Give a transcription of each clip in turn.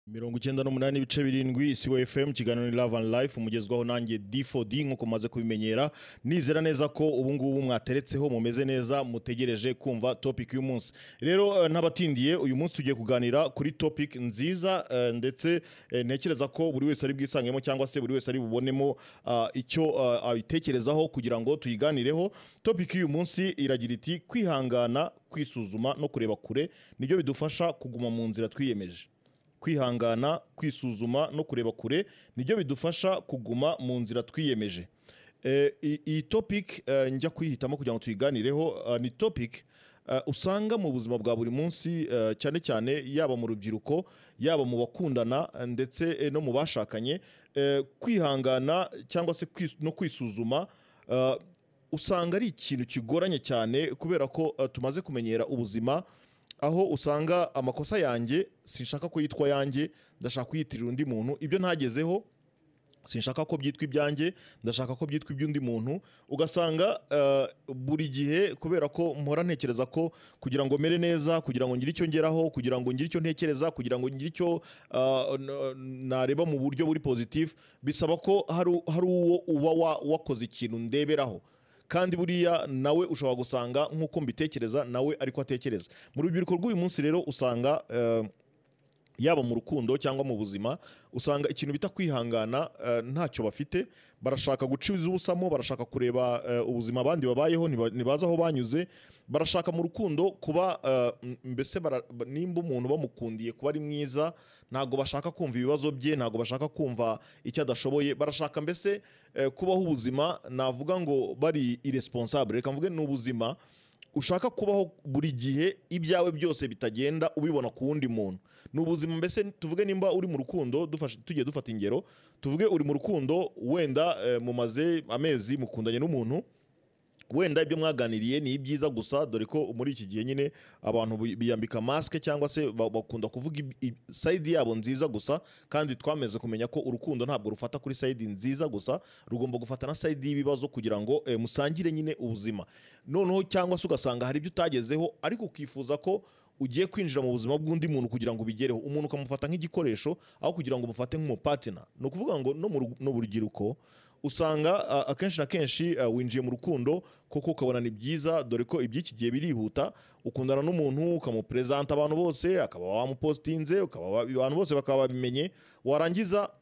98 ibice birindwi Isibo FM kiganiro ni Love and Life umugezwaho nanjye D4D nkuko maze kubimenyera nizera neza ko ubu ngubu mwateretseho mumeze neza mutegereje kumva topic y'uyu munsi rero ntabatindiye uyu munsi tugiye kuganira kuri topic nziza ndetse ntekereza ko buri wese ari bwisangemo cyangwa se buri wese ari bubonemo icyo abitekerezaho kugira ngo tuyiganireho. Topic y'uyu munsi iragira iti kwihangana, kwisuzuma no kureba kure nibyo bidufasha kuguma mu nzira twiyemeje. Kwihangana, kwisuzuma no kureba kure nibyo bidufasha kuguma mu nzira twiyemeje. Iyi topic njya kwihitamo kugira ngo tuyiganireho ni topic usanga mu buzima bwa buri munsi cyane cyane yaba mu rubyiruko yaba mu bakundana ndetse no mu bashakanye. Kwihangana cyangwa se no kwisuzuma usanga ari ikintu kigoranye cyane kubera ko tumaze kumenyera ubuzima aho usanga amakosa yanjye sinshaka ko yitwa yanjye, ndashaka kuyitirira undi muntu. Ibyo ntagezeho sinshaka ko byitwa ibyanjye, ndashaka ko byitwa iby'undi muntu. Ugasanga buri gihe kubera ko mpora ntekereza ko kugira ngo mere neza, kugira ngo ngire icyo ngeraho, kugira ngo ngire icyo ntekereza, kugira ngo ngire icyo nareba mu buryo buri positive, bisaba ko hari uwo uba wakoze ikintu ndeberaho. Kandi buriya nawe ushobora gusanga nkuko mbitekereza nawe ariko atekereza. Mu rubyiruko rw'uyu munsi rero usanga yaba mu rukundo cyangwa mu buzima usanga ikintu bita kwihangana ntacyo bafite. Barashaka guciza ubusamo, barashaka kureba ubuzima abandi babayeho nibaza aho banyuze. Barashaka mu rukundo kuba mbese nimba umuntu bamukundiye kuba ari mwiza, ntago bashaka kumva ibibazo bye, ntago bashaka kumva icyo adashoboye. Barashaka mbese kubaho ubuzima navuga ngo bari irresponsible. Reka mvuge ni ubuzima ushaka kubaho buri gihe ibyawe byose bitagenda ubibona ku wundi muntu. Ni ubuzima mbese tuvuge nimba uri mu rukundo, tugiye dufata ingero, tuvuge uri mu rukundo wenda mumaze amezi mukundanye n'umuntu, wenda ibyo mwaganiriye ni ibyiza gusa, dore ko muri iki gihe nyine abantu biyambika maske cyangwa se bakunda kuvuga side yabo nziza gusa, kandi twameze kumenya ko urukundo ntabwo rufata kuri side nziza gusa, rugomba gufata na side y'ibibazo kugira ngo musangire nyine ubuzima. Noneho cyangwa se ugasanga hari ibyo utagezeho ariko ukifuza ko ugiye kwinjira mu buzima bw'undi muntu kugira ngo ubigereho. Umuntu ukamufata nk'igikoresho aho kugira ngo umufate nk'umupartner. No kuvuga ngo no mu rubyiruko usanga akenshi na kenshi winjiye mu rukundo koko ukabona ni byiza, dore ko iby'iki gihe birihuta. Ukundana n'umuntu ukamupresenta abantu bose, akaba wamupostinze, ukaba abantu bose bakaba babimenye, warangiza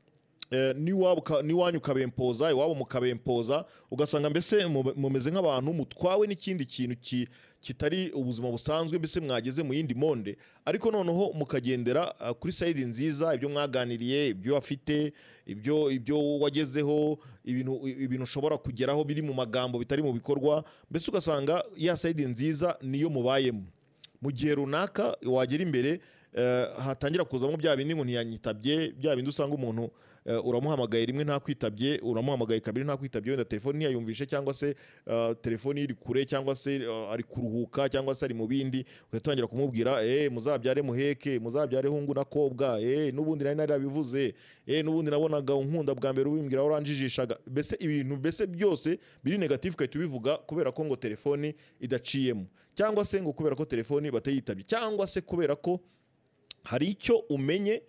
niwanyu ukabempoza, iwabo mukabempoza, ugasanga mbese mumeze nk'abantu mutwawe n'ikindi kintu kitari ubuzima busanzwe, mbese mwageze mu yindi monde. Ariko noneho mukagendera kuri side nziza, ibyo mwaganiriye, ibyo afite, ibyo wagezeho, ibintu ushobora kugeraho biri mu magambo bitari mu bikorwa. Mbese ugasanga ya side nziza niyo mubayemo. Mu gihe runaka wagera imbere hatangira kuzamo bya bindi ngo ntiyanyitabye, bya bindi usanga umuntu uramuhamagaye rimwe nta kwitabye, uramuhamagaye kabiri nta kwitabye, wenda telefone ntiyayumvishe cyangwa se telefone iri kure cyangwa se ari kuruhuka cyangwa se ari mu bindi, ugatangira kumubwira muzabyare muheke, muzabyare hungu na kobwa, n'ubundi nari narabivuze, n'ubundi nabonaga unkunda bwa mbere ubimbwira oranjijishaga. Mbese ibintu mbese byose biri negative ukahita ubivuga kubera ko ngo telefone idaciyemo, cyangwa se ngo kubera ko telefone batayitabye, cyangwa se kubera ko hari icyo umenye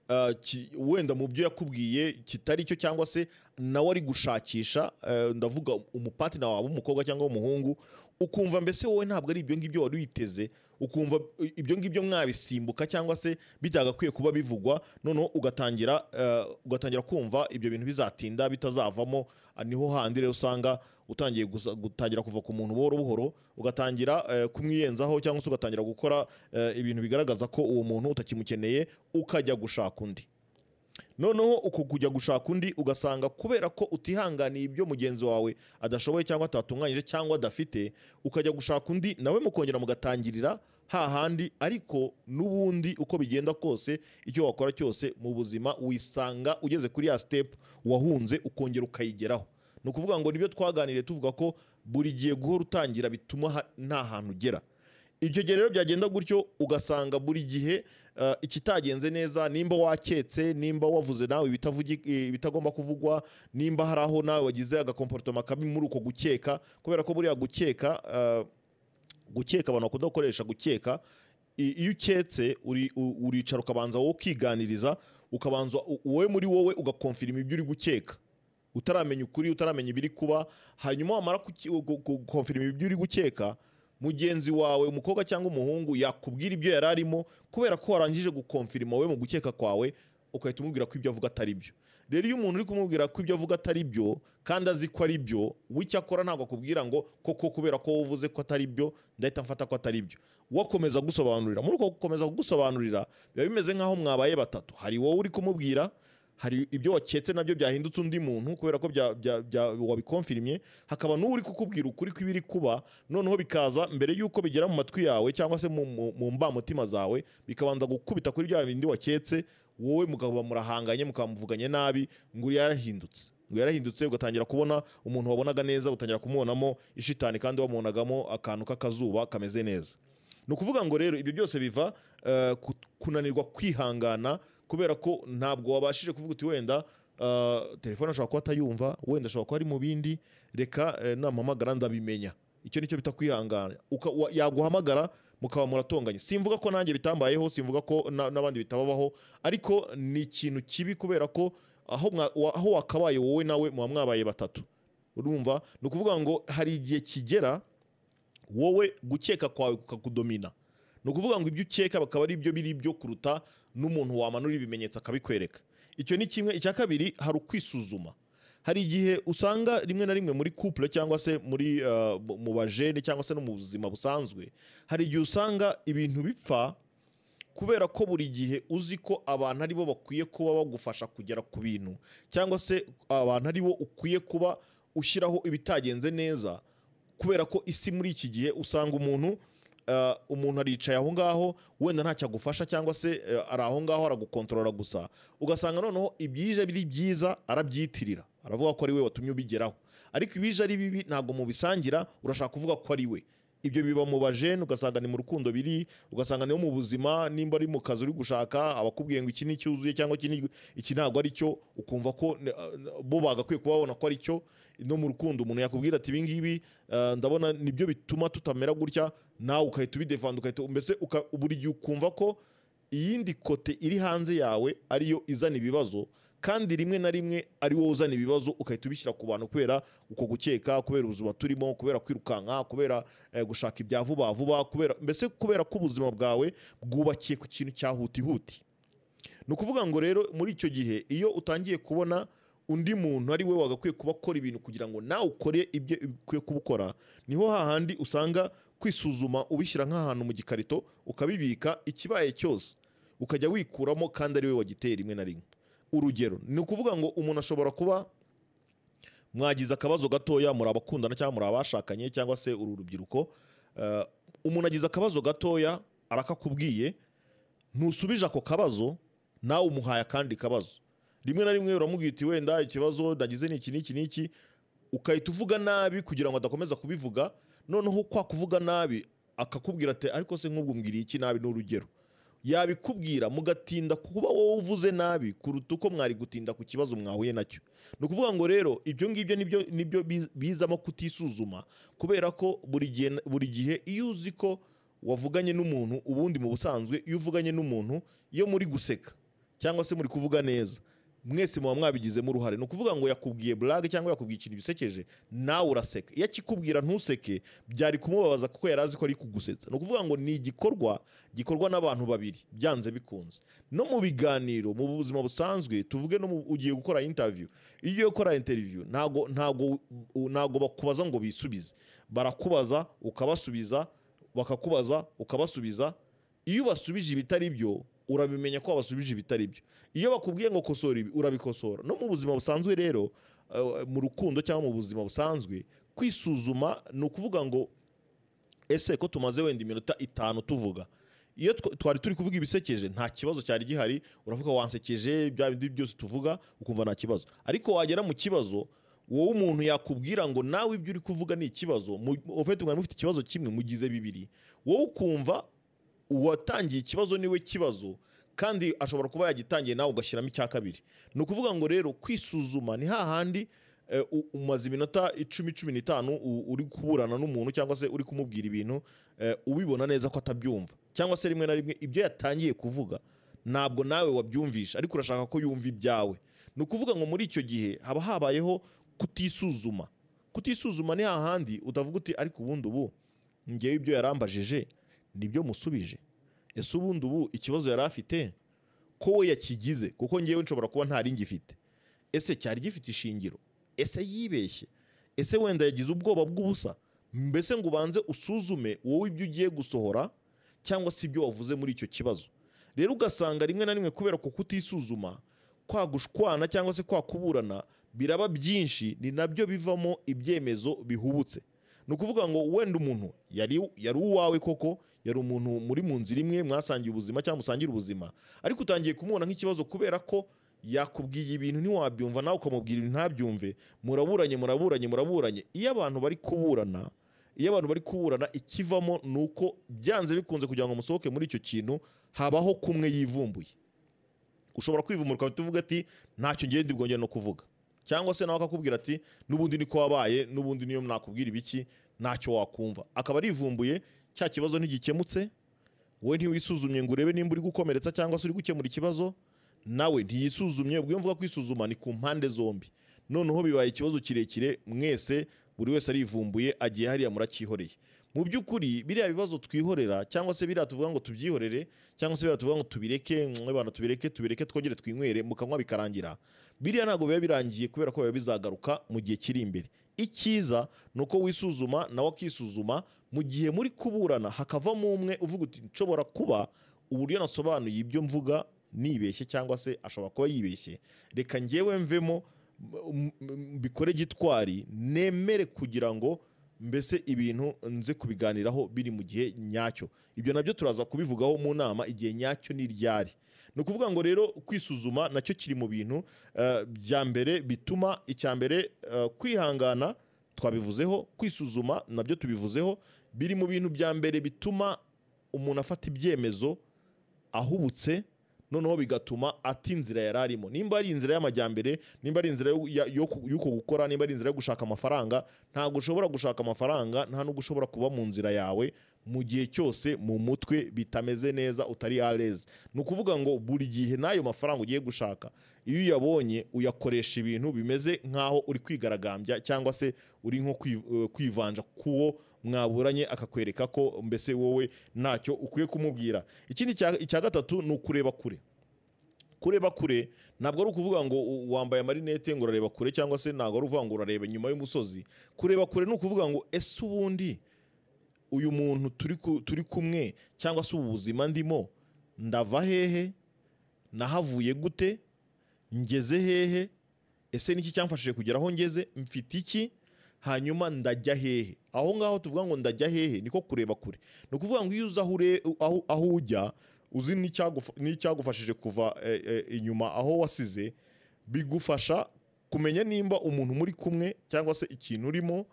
wenda mu byo yakubwiye kitari cyo, cyangwa se nawe ari gushakisha, ndavuga umupartner wawe umukobwa cyangwa umuhungu, ukumva mbese wowe ntabwo ari ibyo ngibyo wari witeze, ukumva ibyo ngibyo mwabisimbuka cyangwa se bitagakwiye kuba bivugwa. Noneho ugatangira kumva ibyo bintu bizatinda bitazavamo. Niho handi rero usanga utangiye gutangira kuva ku muntu buhoro buhoro, ugatangira kumwiyenzaho cyangwa se ugatangira gukora ibintu bigaragaza ko uwo muntu utakimukeneye, ukajya gushaka undi. Noneho uko kujya gushaka undi ugasanga kubera ko utihanganiye ibyo mugenzi wawe adashoboye cyangwa atatunganyije cyangwa adafite, ukajya gushaka undi nawe mukongera mugatangirira hahandi. Ariko n'ubundi uko bigenda kose, icyo wakora cyose mu buzima wisanga ugeze kuri ya step wahunze ukongera ukayigeraho. No kuvuga ngo nibyo twaganiriye tuvuga ko buri gihe guhora utangira bituma nta hantu ugera. Ibyo gihe rero byagenda gutyo ugasanga buri gihe ikitagenze neza, nimba waketse, nimba wavuze nawe bitagomba kuvugwa, nimba hari aho nawe wagize agakomportement kabi muri uko gukeka, kubera ko buriya gukeka abantu bakunda gukoresha gukeka iyo uketse uricara ukabanza wowe ukiganiriza, ukabanza wowe muri wowe ugakonfirima ibyo uri gukeka, utaramenya ukuri, utaramenya ibiri kuba. Hanyuma wamara gukonfirima ibyo uri gukeka, mugenzi wawe umukobwa cyangwa umuhungu yakubwira ibyo yari arimo, kubera ko warangije gukonfirima wowe mu gukeka kwawe, ukahita umubwira ko ibyo avuga atari byo. Rero iyo umuntu uri kumubwira ko ibyo avuga atari byo kandi azi ko ari byo, w'icyakora ntabwo akubwira ngo koko kubera ko uvuze ko atari byo ndahita mfata ko atari byo. Wakomeza gusobanurira, muri uko gukomeza kugusobanurira biba bimeze nk'aho mwabaye batatu. Hari wowe uri kumubwira, hari ibyo waketse nabyo byahindutse undi muntu kubera ko wabikonfirimye, hakaba n'uri kukubwira ukuri kw'ibiri kuba, noneho bikaza mbere y'uko bigera mu matwi yawe cyangwa se mu mbamutima zawe, bikabanza gukubita kuri bya bindi waketse, wowe mugabo murahanganye mukamuvuganye nabi ngo yarahindutse, ugatangira kubona umuntu wabonaga neza utangira kumubonamo ishitani kandi wamubonagamo akantu k'akazuba kameze neza. Ni ukuvuga ngo rero ibyo byose biva kunanirwa kwihangana, kubera ko ntabwo wabashije kuvuga uti wenda telefone ashobora kuba atayumva, wenda ashobora kuba ari mu bindi, reka namuhamagara ndabimenya. Icyo nicyo bita kwihangana. Yaguhamagara mukaba muratonganye. Simvuga ko nanjye bitambayeho, simvuga ko n'abandi bitababaho, ariko ni ikintu kibi kubera ko aho wakabaye wowe nawe muba mwabaye batatu. Urumva? Ni ukuvuga ngo hari igihe kigera wowe gukeka kwawe kukakudomina. Ni ukuvuga ngo ibyo ukeka bakaba ari ibyo biri byo kuruta n'umuntu wamanura ibimenyetso akabikwereka. Icyo ni kimwe. Icya kabiri, hari ukwisuzuma. Hari igihe usanga rimwe na rimwe muri couple cyangwa se mu bajene cyangwa se no mu buzima busanzwe, hari igihe usanga ibintu bipfa kubera ko buri gihe uzi ko abantu aribo bakwiye kuba bagufasha kugera ku bintu, cyangwa se abantu aribo ukwiye kuba ushyiraho ibitagenze neza, kubera ko isi muri iki gihe usanga umuntu aricaye aho ngaho wenda ntacyo agufasha, cyangwa se ari aho ngaho aragukontorora gusa, ugasanga noneho ibyije biri byiza arabyitirira, aravuga ko ari we watumye ubigeraho, ariko ibije ari bibi ntabwo mubisangira, urashaka kuvuga ko ari we. Ibyo biba mu bajene, ugasanga ni mu rukundo biri, ugasanga niyo mu buzima, nimba ari mu kazi uri gushaka abakubwiye ngo iki ni cyuzuye cyangwa iki ntabwo ari cyo, ukumva ko bo bagakwiye kuba babona ko ari cyo. No mu rukundo umuntu yakubwira ati ibingibi ndabona nibyo bituma tutamera gutya, nawe ukahita ubidefanda, ukahita mbese buri gihe ukumva ko iyindi kote iri hanze yawe ariyo izana ibibazo, kandi rimwe na rimwe ari wowe uzana ibibazo, ukahita ubishyira ku bantu kubera uko gukeka, kubera ubuzima turimo, kubera kwirukanka, kubera gushaka ibya vuba vuba, kubera ko ubuzima bwawe bwubakiye ku kintu cya huti. Ni ukuvuga ngo rero muri icyo gihe iyo utangiye kubona undi muntu ari we wagakwiye kuba akora ibintu kugira ngo nawe ukore ibyo ukwiye kubukora, niho hahandi usanga kwisuzuma ubishyira nk'ahantu mu gikarito ukabibika, ikibaye cyose ukajya wikuramo kandi ari we wagiteye rimwe na rimwe. Urugero ni ukuvuga ngo umuntu ashobora kuba mwagize akabazo gatoya, muri abakundana cyangwa muri abashakanye cyangwa se uru rubyiruko, umuntu agize akabazo gatoya arakakubwiye, ntusubije ako kabazo, nawe umuhaye akandi kabazo. Rimwe na rimwe uramubwira uti wenda ikibazo nagize ni iki n'iki, ukahita uvuga nabi kugira ngo adakomeza kubivuga, noneho kwa kuvuga nabi akakubwira ati ariko se nk'ubwo mbwiriye iki nabi. N'urugero yabikubwira mugatinda kuba wowe uvuze nabi kuruta uko mwari gutinda ku kibazo mwahuye nacyo. Ni ukuvuga ngo rero ibyo ngibyo nibyo bizamo kutisuzuma, kubera ko buri gihe iyo uzi ko wavuganye n'umuntu, ubundi mu busanzwe iyo uvuganye n'umuntu, iyo muri guseka cyangwa se muri kuvuga neza, mwese muba mwabigizemo uruhare. Ni ukuvuga ngo yakubwiye blague cyangwa yakubwiye ikintu gisekeje, nawe uraseka. Iyo akikubwira ntuseke byari kumubabaza kuko yari azi ko ari kugusetsa. Ni ukuvuga ngo ni gikorwa n'abantu babiri byanze bikunze. No mu biganiro mu buzima busanzwe, tuvuge no ugiye gukora interview, iyo ugiye gukora interview ntago bakubaza ngo bisubize, barakubaza ukabasubiza, bakakubaza ukabasubiza. Iyo basubije ibitari byo urabimenya ko basubije ibitari byo. Iyo bakubwiye ngo kosora ibi urabikosora. No mu buzima busanzwe rero, mu rukundo cyangwa mu buzima busanzwe, kwisuzuma ni ukuvuga ngo ese ko tumaze wenda iminota 5 tuvuga, iyo twari turi kuvuga ibisekeje nta kibazo cyari gihari, uravuga wansekeje bya bindi byose tuvuga ukumva nta kibazo. Ariko wagera mu kibazo, wowe umuntu yakubwira ngo nawe ibyo uri kuvuga ni ikibazo, ufite umwana ufite ikibazo kimwe mugize bibiri, wowe ukumva uwatangiye ikibazo niwe kibazo, kandi ashobora kuba yagitangiye nawe ugashyiramo icya kabiri. Ni ukuvuga ngo rero kwisuzuma ni hahandi umaze iminota 10-15 uri kuburana n'umuntu cyangwa se uri kumubwira ibintu ubibona neza ko atabyumva, cyangwa se rimwe na rimwe ibyo yatangiye kuvuga ntabwo nawe wabyumvisha ariko urashaka ko yumva ibyawe. Ni ukuvuga ngo muri icyo gihe haba habayeho kutisuzuma. Kutisuzuma ni hahandi utavuga uti ariko ubundi ubu ngewe ibyo yarambajije nibyo musubije, ese ubundi ubu ikibazo yari afite ko we yakigize, kuko ngewe nshobora kuba ntari ngifite, ese cyari gifite ishingiro, ese yibeshye, ese wenda yagize ubwoba bw'ubusa. Mbese ngo ubanze usuzume wowe ibyo ugiye gusohora cyangwa se ibyo wavuze muri icyo kibazo. Rero ugasanga rimwe na rimwe kubera ko kutisuzuma, kwagushwana cyangwa se kwakuburana biraba byinshi, ni nabyo bivamo ibyemezo bihubutse. Ni ukuvuga ngo wenda umuntu yari uwawe koko, yari umuntu muri mu nzira imwe mwasangiye ubuzima cyangwa musangira ubuzima, ariko utangiye kumubona nk'ikibazo kubera ko yakubwiye ibintu ntiwabyumva nawe ukamubwira ibintu ntabyumve, muraburanye. Iyo abantu bari kuburana ikivamo nuko byanze bikunze kugira ngo musohoke muri icyo kintu habaho kumwe yivumbuye. Ushobora kwivumbura ukaba uvuga ati ntacyo ngiye ndibwongera no kuvuga, cyangwa se nawe akakubwira ati n'ubundi niko wabaye, n'ubundi niyo nakubwira ibiki ntacyo wakumva. Akaba arivumbuye, cya kibazo ntigikemutse, wowe ntiwisuzumye ngo urebe nimba uri gukomeretsa cyangwa se uri gukemura ikibazo, nawe ntiyisuzumye. Ubwo mvuga kwisuzuma ni ku mpande zombi. Noneho bibaye ikibazo kirekire, mwese buri wese arivumbuye, agiye hariya muracyihoreye. Mu by'ukuri biriya bibazo twihorera cyangwa se biriya tuvuga ngo tubyihorere cyangwa se biriya tuvuga ngo tubireke twongere twinywere mu kanwa bikarangira, biriya ntabwo biba birangiye kubera ko biba bizagaruka mu gihe kiri imbere. Icyiza ni uko wisuzuma nawe akisuzuma, mu gihe muri kuburana hakavamo umwe uvuga uti nshobora kuba uburyo nasobanuye ibyo mvuga nibeshye cyangwa se ashobora kuba yibeshye, reka ngewe mvemo bikore gitwari, nemere kugira ngo mbese ibintu nze kubiganiraho biri mu gihe nyacyo. Ibyo nabyo turaza kubivugaho mu nama, igihe nyacyo ni ryari. Ni ukuvuga ngo rero kwisuzuma nacyo kiri mu bintu bya mbere bituma, icya mbere kwihangana twabivuzeho, kwisuzuma nabyo tubivuzeho, biri mu bintu bya mbere bituma umuntu afata ibyemezo ahubutse, noneho bigatuma ati inzira yararimo. Nimba ari inzira y'amajyambere, nimba ari inzira y'uko gukora, nimba ari inzira yo gushaka amafaranga, ntabwo ushobora gushaka amafaranga, nta nubwo ushobora kuba mu nzira yawe mu gihe cyose mu mutwe bitameze neza, utari aleze. Ni ukuvuga ngo buri gihe n'ayo mafaranga ugiye gushaka, iyo uyabonye uyakoresha ibintu bimeze nk'aho uri kwigaragambya cyangwa se uri nko kwivanja kuwo mwaburanye, akakwereka ko mbese wowe ntacyo ukwiye kumubwira. Ikindi icya gatatu ni ukureba kure. Kureba kure ntabwo ari ukuvuga ngo wambaye amarinete ngo urareba kure, cyangwa se ntabwo ari uvuga ngo urareba inyuma y'umusozi. Kureba kure ni ukuvuga ngo ese ubundi uyu muntu turi kumwe cyangwa se ubu buzima ndimo ndava hehe, nahavuye gute, ngeze hehe, ese niki cyamfashije kugera aho ngeze, mfite iki, hanyuma ndajya hehe. Aho ngaho tuvuga ngo ndajya hehe niko kureba kure. Ni ukuvuga ngo iyo uza aho ujya, uzi n'icyagufashije kuva inyuma aho wasize, bigufasha kumenya nimba umuntu muri kumwe cyangwa se ikintu urimo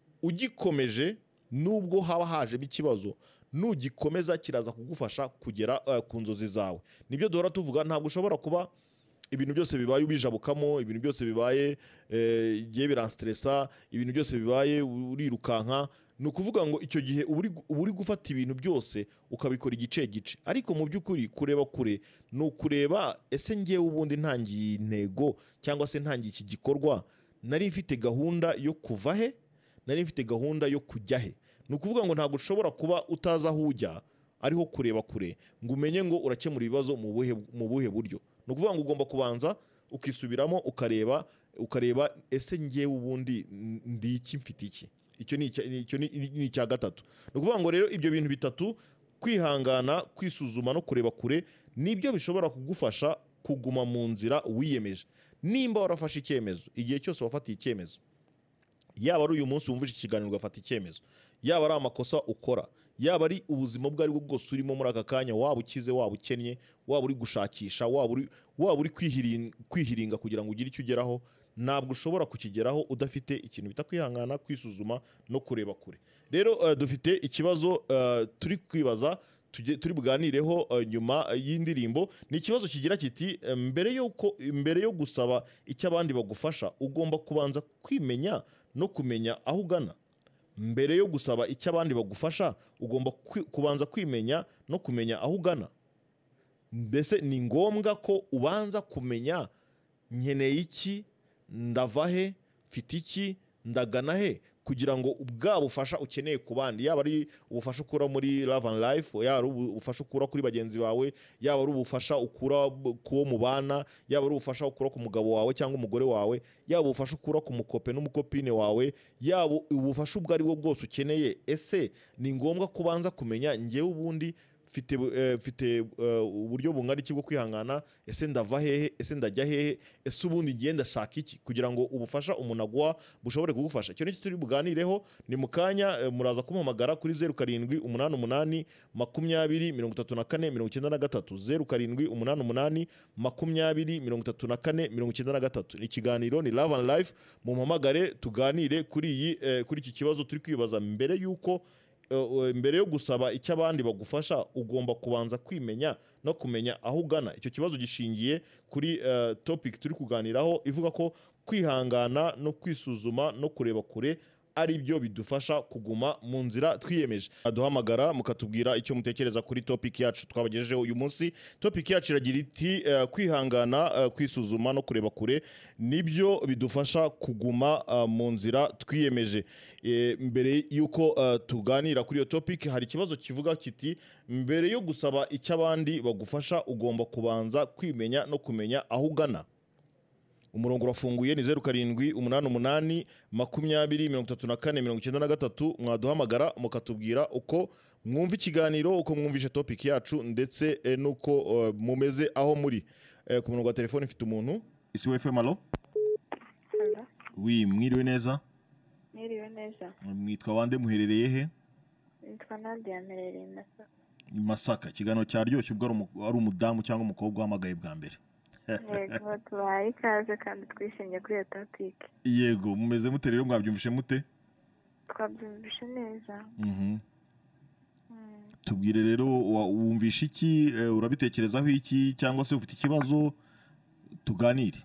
ugikomeje, nubwo haba hajemo ikibazo, nugikomeza kiraza kugufasha kugera ku nzozi zawe. Nibyo duhora tuvuga, ntabwo ushobora kuba ibintu byose bibaye ubijabukamo, ibintu byose bibaye igihe biranstressa, ibintu byose bibaye urirukanka. Ni ukuvuga ngo icyo gihe uba uri gufata ibintu byose ukabikora igice. Ariko mu by'ukuri kureba kure ni ukureba, ese ngewe ubundi ntangiye intego cyangwa se ntangiye iki gikorwa, nari mfite gahunda yo kuva he, nari mfite gahunda yo kujya he. Ni ukuvuga ngo ntabwo ushobora kuba utazi aho ujya ariho kureba kure ngo umenye ngo urakemura ibibazo mu buhe buryo. Ni ukuvuga ngo ugomba kubanza ukisubiramo ukareba ese ngewe ubundi ndi iki, mfite iki. Icyo ni icya gatatu. Ni ukuvuga ngo rero ibyo bintu bitatu, kwihangana, kwisuzuma no kureba kure, nibyo bishobora kugufasha kuguma mu nzira wiyemeje. Nimba warafashe icyemezo, igihe cyose wafatiye icyemezo, yaba ari uyu munsi wumvise ikiganiro ugafata icyemezo, yaba ari amakosa ukora, yaba ari ubuzima bwo ari bwo bwose urimo muri aka kanya, waba ukize, waba ukennye, waba uri gushakisha, waba uri kwihiringa kugira ngo ugire icyo ugeraho, ntabwo ushobora kukigeraho udafite ikintu bita kwihangana, kwisuzuma no kureba kure. Rero dufite ikibazo turi kwibaza turi buganireho nyuma y'indirimbo. Ni ikibazo kigira kiti mbere yo gusaba icyo abandi bagufasha ugomba kubanza kwimenya no kumenya aho ugana. Mbere yo gusaba icyo abandi bagufasha ugomba kubanza kwimenya no kumenya aho ugana. Mbese ni ngombwa ko ubanza kumenya nkeneye iki, ndava he, mfite iki, ndagana he, kugira ngo ubwa bufasha ukeneye ku bandi, yaba ari ubufasha ukura muri Love and Life, yaba ari ubufasha ukura kuri bagenzi bawe, yaba ari ubufasha ukura kuwo mubana, yaba ari ubufasha ukura ku mugabo wawe cyangwa umugore wawe, yaba ubufasha ukura ku mukope n'umukopine wawe, yaba ubufasha ubwo ari bwo bwose ukeneye. Ese ni ngombwa kubanza kumenya ngewe ubundi mfite uburyo bungana iki bwo kwihangana, ese ndava hehe, ese ndajya hehe, ese ubundi ngenda shaka iki, kugira ngo ubufasha umuntu aguha bushobore kugufasha. Icyo nicyo turi buganireho. Ni mukanya muraza kumuhamagara kuri 0788 20 34 93, 0788 20 34 93. Ni ikiganiro, ni Love and Life. Mumpamagare tuganire kuri iki kibazo turi kwibaza. Mbere yo gusaba icyo abandi bagufasha ugomba kubanza kwimenya no kumenya aho ugana. Icyo kibazo gishingiye kuri topic turi kuganiraho ivuga ko kwihangana no kwisuzuma no kureba kure ari byo bidufasha kuguma mu nzira twiyemeje. Aduhamagara mukatubwira icyo mutekereza kuri topic yacu twabagejejeho uyu munsi. Topic yacu iragira iti kwihangana, kwisuzuma no kureba kure nibyo bidufasha kuguma mu nzira twiyemeje. Mbere yuko tuganira kuri iyo topic, hari ikibazo kivuga kiti mbere yo gusaba icyo abandi bagufasha ugomba kubanza kwimenya no kumenya aho ugana. Umurongo urafunguye, ni 0788 20 34 93. Mwaduhamagara mukatubwira uko mwumva ikiganiro, uko mwumvishe topic yacu, ndetse nuko mumeze aho muri. Ku murongo wa telefone mfite umuntu. Isi FM, alo? Hello. Oui, mwiriwe neza? Mwiriwe neza. Mwitwa wande, muherereye he? Nitwa Nadia, mperereye Masaka. Masaka. Ikiganiro cyaryoshye ubwo ari umudamu cyangwa umukobwa uhamagaye bwa mbere. Yego, tubaye ikaze kandi twishimye kuri iyo topic. Yego, mumeze mute rero, mwabyumvishe mute? Twabyumvishe neza. Tubwire rero, wumvishe iki, urabitekerezaho iki, cyangwa se ufite ikibazo tuganire?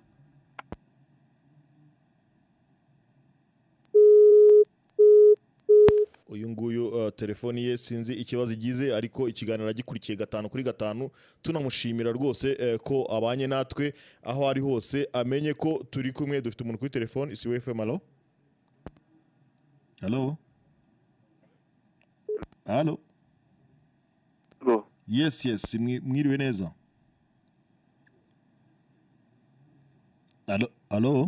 Uyu nguyu telefoni ye sinzi ikibazo igize, ariko ikiganiro agikurikiye 5/5. Tunamushimira rwose ko abanye natwe aho ari hose, amenye ko turi kumwe. Dufite umuntu kuri telefoni. Isi FM, alo? Hello? Alo? Go. Yes, mwiriwe neza? Alo?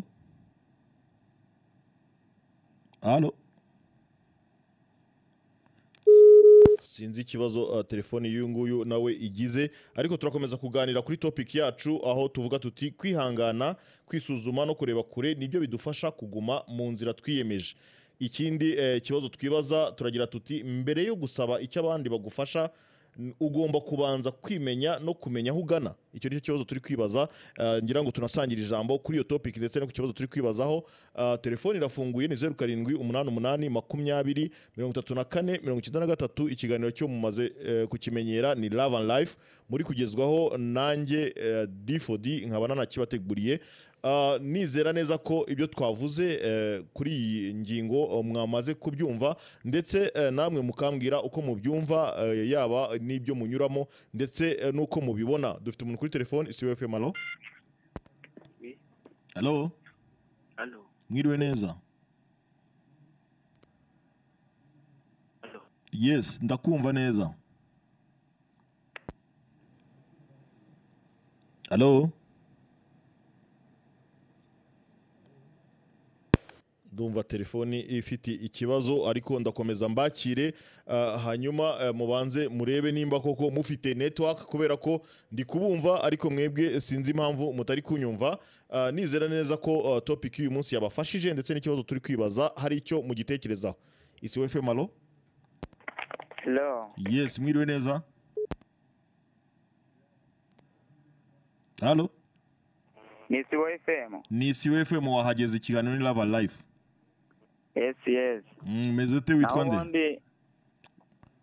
Sinzi ikibazo telefoni y'uyu nguyu nawe igize, ariko turakomeza kuganira kuri topic yacu aho tuvuga tuti kwihangana, kwisuzuma no kureba kure nibyo bidufasha kuguma mu nzira twiyemeje. Ikindi kibazo twibaza turagira tuti mbere yo gusaba icyo abandi bagufasha ugomba kubanza kwimenya no kumenya aho ugana. Icyo nicyo kibazo turi kwibaza. Ngira ngo tunasangira ijambo kuri iyo topic ndetse no ku kibazo turi kwibazaho. Telefoni irafunguye, ni 0788 20 34 93. Ikiganiro cyo mumaze kukimenyera, ni Love and Life, muri kugezwaho nanjye D4D, nkabana nakibateguriye. Nizera neza ko ibyo twavuze kuri iyi ngingo mwamaze kubyumva, ndetse namwe mukambwira uko mubyumva, yaba n'ibyo munyuramo ndetse nuko mubibona. Dufite umuntu kuri telefone. Isi FM, alo? Alo? Alo. Mwiriwe neza? Alo. Yes, ndakumva neza. Alo? Ndumva telefoni ifite ikibazo, ariko ndakomeza mbakire, hanyuma mubanze murebe nimba koko mufite network, kubera ko ndi kubumva ariko mwebwe sinzi impamvu mutari kunyumva. Nizera neza ko topic y'uyu munsi yabafashije, ndetse n'ikibazo turi kwibaza hari icyo mugitekerezaho. Isi FM, alo? Hello. Yes, mwiriwe neza? Alo? Ni Isi FM. Ni Isi FM, wahageze. Ikiganiro ni Love and Life. Yes. Meze ute, witwa nde?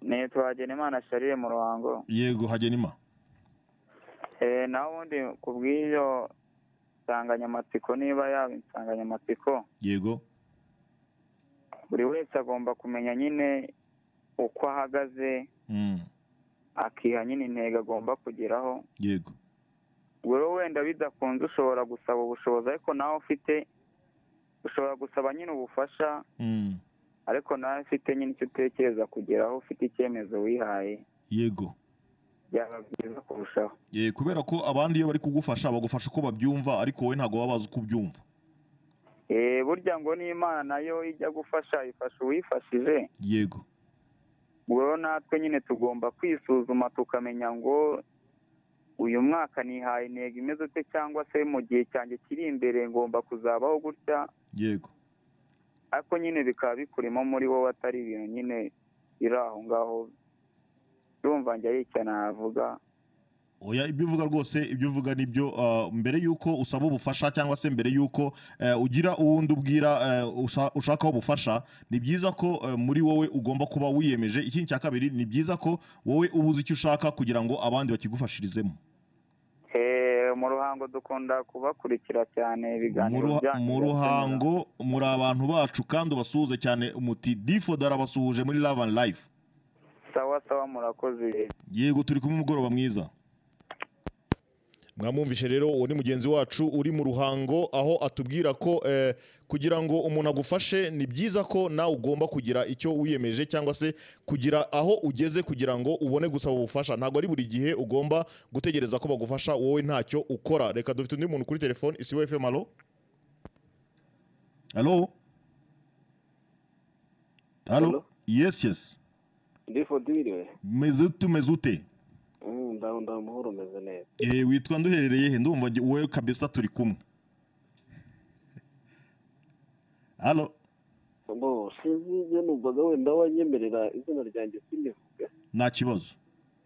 nitwa Hagenimana Charles mu Ruhango. Yego Hagenima. Naho ubundi ku bw'iyo nsanganyamatsiko niba yaba insanganyamatsiko. Yego. Buri wese agomba kumenya nyine uko ahagaze. Akiha nyine intego agomba kugeraho. Yego. Wowe wenda bidakunze ushobora gusaba ubushobozi ariko nawe ufite ushobora gusaba nyine ubufasha. Ariko nawe ufite nyine icyo utekereza kugeraho ufite icyemezo wihaye. Yego. Byaba byiza kurushaho. Kubera ko abandi iyo bari kugufasha bagufasha ko babyumva ariko wowe ntago wabaza uko ubyumva. Burya ngo n'Imana nayo ijya gufasha ifasha uwifashije. Yego. Ubwo natwe nyine tugomba kwisuzuma tukamenya ngo uyu mwaka nihaye intego imeze ute cyangwa se mu gihe cyanjye kiri imbere ngomba kuzabaho gutya. Yego. Ariko nyine bikaba bikurimo muri wowe atari ibintu nyine biri aho ngaho. Urumva njye icyo navuga. Oya ibyo uvuga rwose ibyo uvuga nibyo mbere yuko usaba ubufasha cyangwa se mbere yuko ugira uwundi ubwira ushaka ubufasha ni byiza ko muri wowe ugomba kuba wiyemeje. Ikindi cya kabiri ni byiza ko wowe ubuze icyo ushaka kugira ngo abandi bakigufashirizemo. Mu Ruhango dukunda kubakurikira cyane ibiganiro byanyu. Mu Ruhango muri abantu bacu kandi ubasuhuze cyane umuti Difo darabasuhuje muri Love and Life. Sawa murakoze. Yego turi kumwe umugoroba mwiza. Mwamwumvishe rero uwo ni mugenzi wacu uri mu Ruhango aho atubwira ko kugira ngo umuntu agufashe ni byiza ko nawe ugomba kugira icyo wiyemeje cyangwa se kugira aho ugeze kugira ngo ubone gusaba ubufasha. Ntabwo ari buri gihe ugomba gutegereza ko bagufasha wowe ntacyo ukora. Reka dufite undi muntu kuri telefone. Isibo FM. Allo. Allo. Yes. Ndifo dwiriwe. Mezute. Ndabona amahoro meze neza. Witwa nduherereye he? Ndumva wowe kabisa turi kumwe. Allo. Sinzi numvaga wenda wanyemerera izina ryanjye sindivuge. Nta kibazo.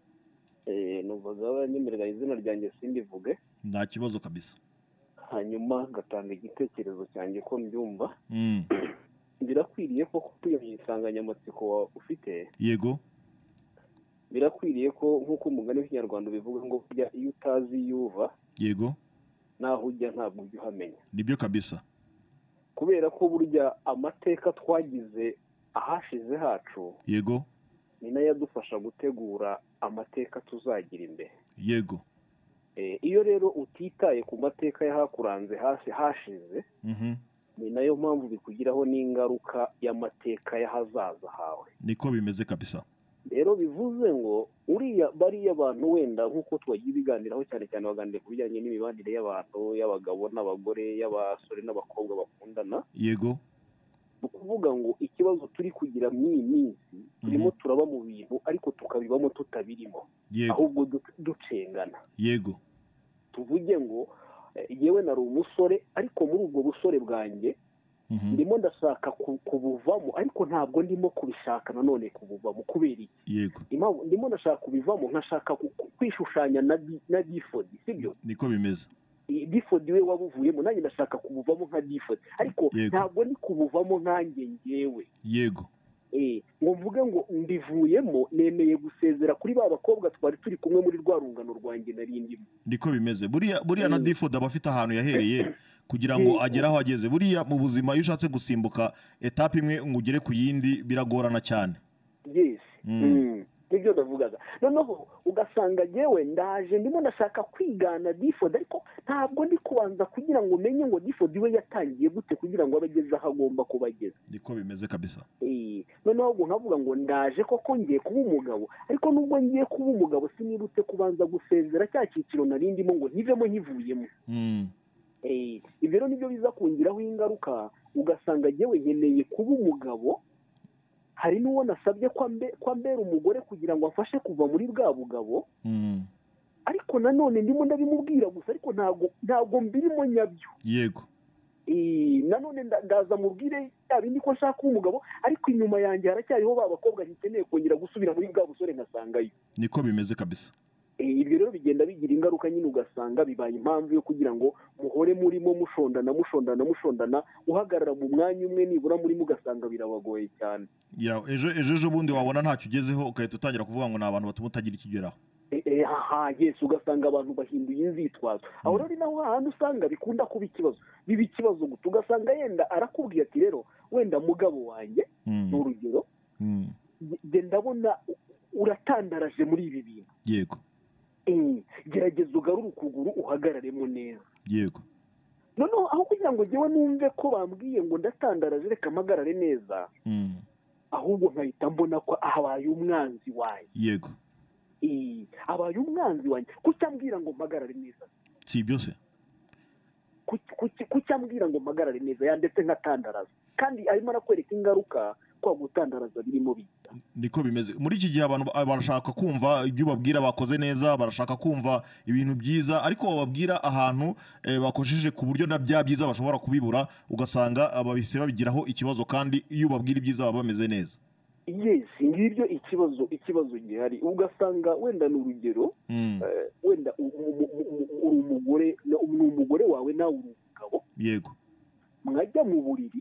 Numvaga wanyemerera izina ryanjye sindivuge. Nta kibazo kabisa. Hanyuma ngatanga igitekerezo cyanjye ko mbyumva. Birakwiriye ko kuyumva insanganyamatsiko ufite. Yego. Birakwiriye ko nk'uko umugani w'ikinyarwanda bivuga ngo kujya iyo utazi yuva. Yego. Naho ujya ntabwo ujya uhamenya. Nibyo kabisa. Kubera ko burya amateka twagize ahashize hacu. Yego. Ni nayo adufasha gutegura amateka tuzagira imbere. Yego. Iyo rero utitaye ku mateka yahakuranze hasi hashize. Ni nayo mpamvu bikugiraho n'ingaruka y'amateka y'ahazaza hawe. Niko bimeze kabisa. Rero bivuze ngo bariya abantu wenda nk'uko twagiye biganiraho cyane cyane baganiriye ku bijyanye n'imibanire y'abantu y'abagabo n'abagore y'abasore n'abakobwa bakundana. Yego. Ukuvuga ngo ikibazo turi kugira mw'iyi minsi turimo turaba mu bintu ariko tukabibamo tutabirimo. Ahubwo ducengana. Yego. Tuvuge ngo yewe nari umusore ariko muri ubwo busore bwanjye ndimo ndashaka kubuvamo ariko ntabwo ndimo kubishaka nanone kubuvamo kubera iki. Yego. Ndimo ndashaka kubivamo nkashaka kwishushanya na Difodi sibyo. Niko bimeze. Difodi we wabuvuyemo nanjye ndashaka kubuvamo nka Difodi ariko ntabwo ndi kubuvamo nkanjye ngewe. Yego. Ngo mvuge ngo mbivuyemo nemeye gusezera kuri ba bakobwa twari turi kumwe muri rwa rungano rwanjye narindimo. Niko bimeze. Buriya na Difodi abafite ahantu yahereye kugira ngo agere aho ageze. Buriya mu buzima iyo ushatse gusimbuka etape imwe ngo ugere ku yindi biragorana cyane. Yes. Nibyo ndavugaga. Noneho ugasanga jewe ndaje ndimo ndashaka kwigana Difodi ariko ntabwo ndi kubanza kugira ngo menye ngo Difodi we yatangiye gute kugira ngo abageze aho agomba kubageza. Niko bimeze kabisa. Noneho nkavuga ngo ndaje koko ngiye kuba umugabo ariko nubwo ngiye kuba umugabo sinirutse kubanza gusezera cya cyiciro narindimo ngo ntivemo nkivuyemo. Ibyo rero nibyo biza kungiraho ingaruka ugasanga jewe nkeneye kuba umugabo. Hari n'uwo nasabye ko ambera umugore kugira ngo afashe kuva muri bwa bugabo. Ariko nanone ndimo ndabimubwira gusa ariko ntabwo mbirimo nyabyo. Yego. Nanone ndaza mubwire abindi ko nshaka umugabo ariko inyuma yanjye haracyariho ba bakobwa nkeneye kongera gusubira muri bwa busore nkasangayo. Niko bimeze kabisa. ibyo rero bigenda bigira ingaruka nyine ugasanga bibaye impamvu yo kugira ngo muhore murimo mushondana uhagarara mu mwanya umwe nibura murimo ugasanga birabagoye cyane. ejo bundi wabona ntacyo ugezeho ugahita utangira kuvuga ngo ni abantu batuma utagira ikigeraho. Yes, ugasanga abantu bahinduye inzitwazo. Aho rero naho hahandi usanga bikunda kuba ikibazo gusa ugasanga yenda arakubwiye ati rero wenda mugabo wanjye ni urugero ndabona uratandaraje muri ibi bintu. Yego. Gerageza ugarure ukuguru uhagararemo neza. Yego. Noneho aho kugira ngo njyewe numve ko bambwiye ngo ndatandaraje reka mpagarare neza, ahubwo nkahita mbona ko ahabaye umwanzi wanjye. Yego. Abaye umwanzi wanjye kucyambwira ngo mpagarare neza. Si byose. Kucyambwira ngo mpagarare neza yandetse nkatandaraza kandi arimo arakwereka ingaruka kwa gutandaraza birimo bijya. Niko bimeze muri iki gihe abantu barashaka kumva ibyo babwira bakoze neza, barashaka kumva ibintu byiza, ariko bababwira ahantu bakojeje ku buryo na bya byiza bashobora kubibura, ugasanga ababise babigiraho ikibazo kandi iyo babwira ibyiza baba bameze neza. Yes, ngibyo ikibazo gihari ugasanga wenda n'urugero wenda umugore wawe nawe uri umugabo. Yego. Mwajya mu buriri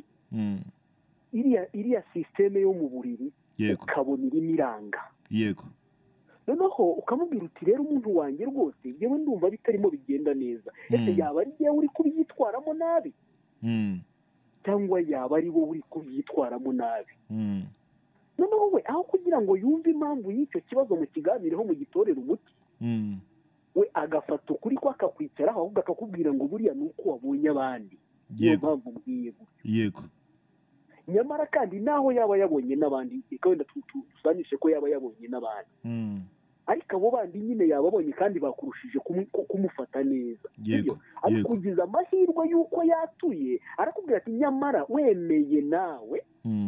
iriya systeme yo mu buriri ukabona irimo iranga. Yego. Noneho ukamubwira uti rero umuntu wanjye rwose yewe ndumva bitarimo bigenda neza. Ese yaba ari yewe uri kubyitwaramo nabi cyangwa yaba ari wowe uri kubyitwaramo nabi? Noneho we aho kugira ngo yumve impamvu y'icyo kibazo mu kiganireho mu gitorera umuti, we agafata ukuri ko akakwicaraho ahubwo akakubwira ngo buriya ni uko wabonye abandi. Niyo mpamvu mbwiye gutyo. Yego. Nyamara kandi naho yaba yabonye n'abandi wenda tusanishe ko yaba yabonye n'abandi, ariko abo bandi nyine yababonye kandi bakurushije kumufata neza. Yego. Ariko kugiza amahirwe y'uko yatuye arakubwira ati nyamara wemeye nawe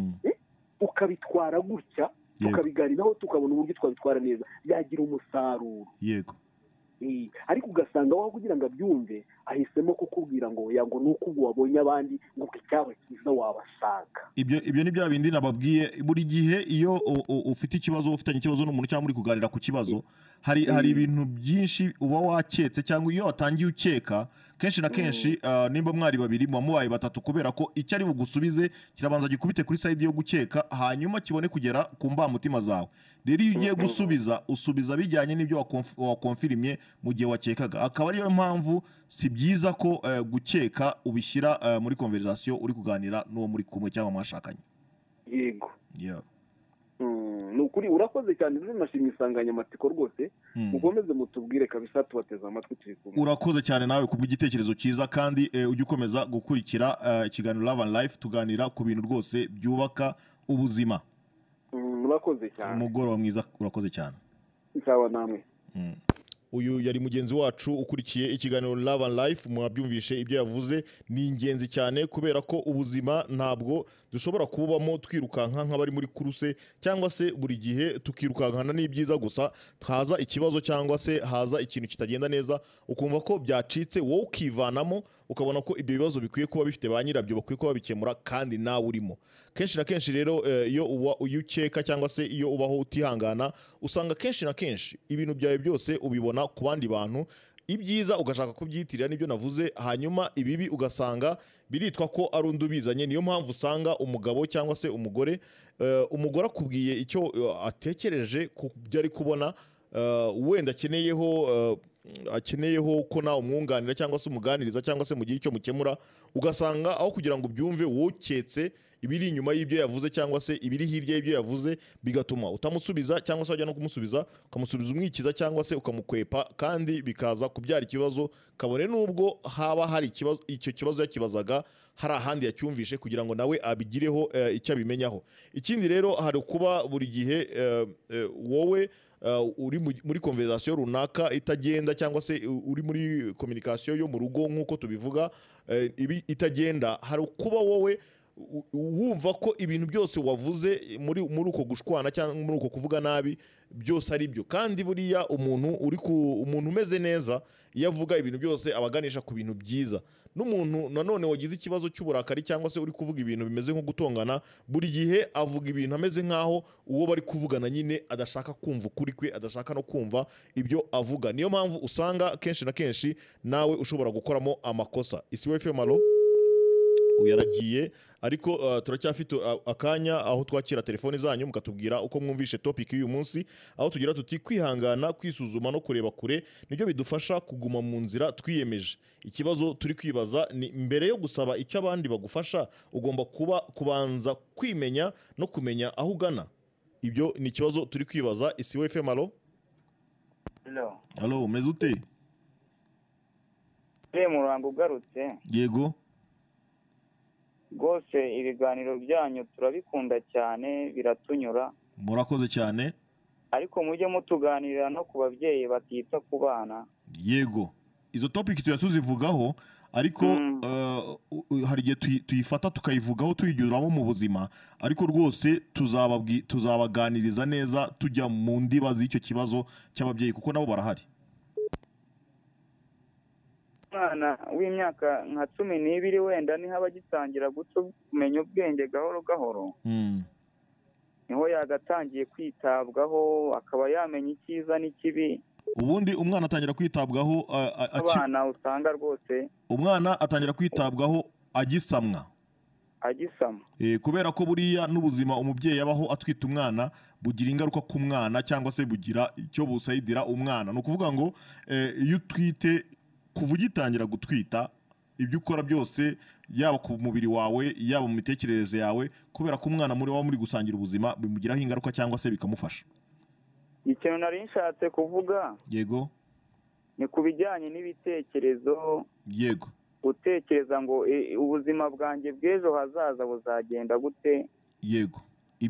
ukabitwara gutya tukabiganiraho tukabona uburyo twabitwara neza byagira umusaruro. Yego. Ariko ugasanga waho kugira ngo abyumve ahisemo kukubwira ngo yango nuko ubwo wabonye abandi ngo icyaba cyiza wabasanga. Ibyo ni bya bindi nababwiye buri gihe iyo ufite ikibazo ufitanye ikibazo n'umuntu cyangwa muri kuganira ku kibazo hari ibintu byinshi uba waketse, cyangwa iyo watangiye ukeka kenshi na kenshi nimba mwari babiri mubaye batatu, kubera ko icyo ari bugusubize kirabanza gikubite kuri side yo gukeka hanyuma kibone kugera ku mbamutima zawe. Rero iyo ugiye gusubiza usubiza bijyanye n'ibyo wakonfirimye mu gihe wakekaga. Akaba ariyo mpamvu si byiza ko gukeka ubishyira muri conversation uri kuganira n'uwo muri kumwe cyangwa mwashakanye. Yego. Yeah. Nukuri urakoze cyane nashimye insanganyamatsiko rwose. Mukomeze mutubwire kabisa tubateze amatwi turi kumwe. Urakoze cyane nawe kubw'igitekerezo cyiza kandi ujye ukomeza gukurikira ikiganiro Love and Life tuganira ku bintu rwose byubaka ubuzima. Urakoze cyane. Umugoroba mwiza, urakoze cyane. Nsawa namwe. Uyu yari mugenzi wacu ukurikiye ikiganiro Love and Life. Mwabyumvishe ibyo yavuze ni ingenzi cyane, kubera ko ubuzima ntabwo dushobora kubamo twirukanka nk'abari muri kuruse, cyangwa se buri gihe tukirukankana n'ibyiza gusa, haza ikibazo cyangwa se haza ikintu kitagenda neza ukumva ko byacitse, wowe ukivanamo ukabona ko ibyo bibazo bikwiye kuba bifite ba nyirabyo bakwiye kuba bikemura kandi nawe urimo. Kenshi na kenshi rero iyo ukeka cyangwa se iyo ubaho utihangana, usanga kenshi na kenshi ibintu byawe byose ubibona ku bandi bantu, ibyiza ugashaka kubyitirira n'ibyo navuze, hanyuma ibibi ugasanga biritwa ko ari undi ubizanye. Niyo mpamvu usanga umugabo cyangwa se umugore akubwiye icyo atekereje ku byo ari kubona, wenda akeneyeho ko nawe umwunganira cyangwa se umuganiriza cyangwa se mugira icyo mukemura, ugasanga aho kugira ngo ubyumve woketse ibiri inyuma y'ibyo yavuze cyangwa se ibiri hirya y'ibyo yavuze, bigatuma utamusubiza cyangwa se wajya no kumusubiza ukamusubiza umwikiza cyangwa se ukamukwepa, kandi bikaza kubyara ikibazo. Kabone n'ubwo haba hari ikibazo, icyo kibazo yakibazaga hari ahandi yacyumvishe kugira ngo nawe abigireho icyo abimenyaho. Ikindi rero hari kuba buri gihe wowe uri muri conversation runaka itagenda, cyangwa se uri muri communication yo mu rugo nk'uko tubivuga itagenda, hari kuba wowe wumva ko ibintu byose wavuze muri uko gushwana cyangwa muri uko kuvuga nabi byose ari byo. Kandi buriya umuntu umeze neza iyo avuga ibintu byose abaganisha ku bintu byiza. N'umuntu nanone wagize ikibazo cy'uburakari cyangwa se uri kuvuga ibintu bimeze nko gutongana, buri gihe avuga ibintu ameze nkaho uwo bari kuvugana nyine adashaka kumva ukuri kwe, adashaka no kumva ibyo avuga. Niyo mpamvu usanga kenshi na kenshi nawe ushobora gukoramo amakosa. Isi FM alo uyaragiye, ariko turacyafite akanya aho twakira telefone zanyu mukatubwira uko mwumvishe topic y'uyu munsi, aho tugira tuti kwihangana, kwisuzuma no kureba kure nibyo bidufasha kuguma mu nzira twiyemeje. Ikibazo turi kwibaza ni mbere yo gusaba icyo abandi bagufasha ugomba kubanza kwimenya no kumenya aho ugana. Ibyo ni ikibazo turi kwibaza. Isi FM alo alo umeze ute? Murango ugarutse. Yego rwose ibiganiro byanyu turabikunda cyane, biratunyura. Murakoze cyane, ariko mujye mutuganirira no ku babyeyi batita ku bana. Yego, izo topic tuzivugaho, ariko hari igihe tuyifata tukayivugaho tuyinyuramo mu buzima, ariko rwose tuzabaganiriza neza tujya mu ndiba z'icyo kibazo cy'ababyeyi kuko nabo barahari. Umwana w'imyaka nka 12 wenda niho abagitangira guto kumenya ubwenge gahoro gahoro, niho yagatangiye kwitabwaho akaba yamenya icyiza n'ikibi. Ubundi umwana atangira kwitabwaho abana usanga rwose umwana atangira kwitabwaho agisama, kubera ko buriya n'ubuzima umubyeyi abaho atwita umwana bugira ingaruka ku mwana cyangwa se bugira icyo busayidira umwana. Ni ukuvuga ngo iyo utwite kuva ugitangira gutwita, ibyo ukora byose yaba ku mubiri wawe yaba mu mitekerereze yawe, kubera ko umwana muri muri gusangira ubuzima bimugiraho ingaruka cyangwa se bikamufasha. Ikintu nari nshatse kuvuga, yego, ni ku bijyanye n'ibitekerezo. Yego, utekereza ngo ubuzima bwanjye bw'ejo hazaza buzagenda gute? Yego,